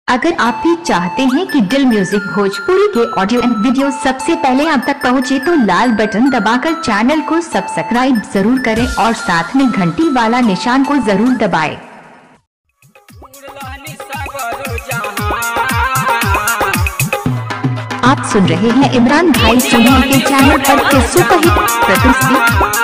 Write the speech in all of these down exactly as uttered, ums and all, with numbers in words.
अगर आप भी चाहते हैं कि दिल म्यूजिक भोजपुरी के ऑडियो एंड वीडियो सबसे पहले आप तक पहुंचे तो लाल बटन दबाकर चैनल को सब्सक्राइब जरूर करें और साथ में घंटी वाला निशान को जरूर दबाएं। आप सुन रहे हैं इमरान भाई सुनील के चैनल पर के सुपरहिट प्रस्तुति।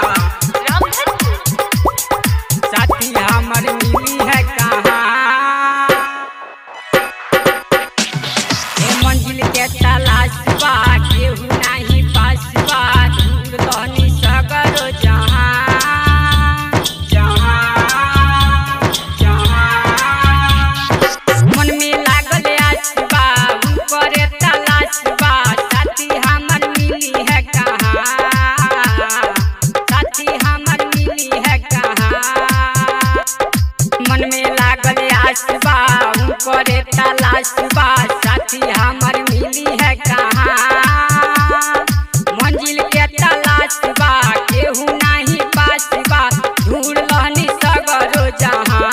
करे तलाश बा साथी हमर मिली है कहाँ, मंजिल के तलाश बा केहू नहीं पास बा, ढूंढ लहनी सगरो जहाँ,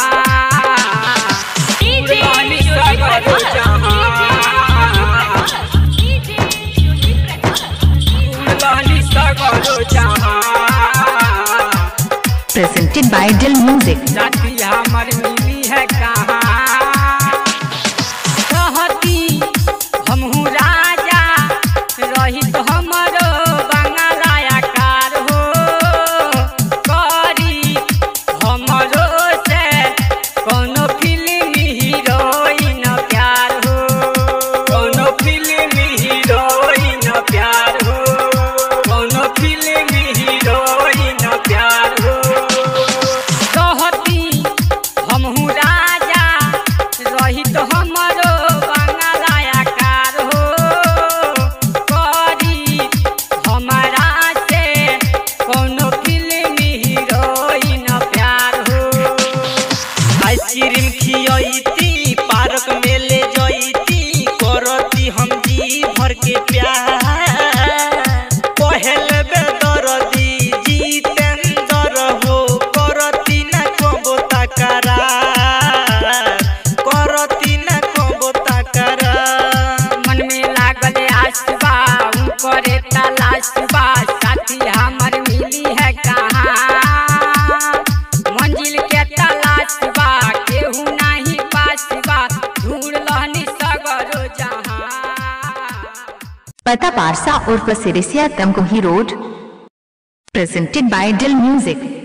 ढूंढ लहनी सगरो जहाँ, ढूंढ लहनी सगरो जहाँ। Presented by Dil Music। साथी हमर मिली है कहाँ, रही तो हमरो बंगलाया कार हो, करी हमरो से कोनो फिल्म हीरोइन प्यार हो, कोनो फिल्म हीरोइन प्यार हो, कोनो फिल्म हीरोइन प्यार हो। कहती हमहू राजा रही तो हमरो आइसक्रीम खियती पार्क में ले जईती, करती हम जी भर के प्यार, पहल बेदर्दी जितेंद्र हो, करती न कबो तकरार, करती न कबो तकरार। मन में लागल आस बा करे तलाश बा, साथी हमर मिली है कहाँ, मंजिल के तलाश बा केहू नहीं पास बा, ढूंढ लहनी सगरो जहाँ। पता पारसा उर्फ Sirisiya Tamkohi road. Presented by Dil music.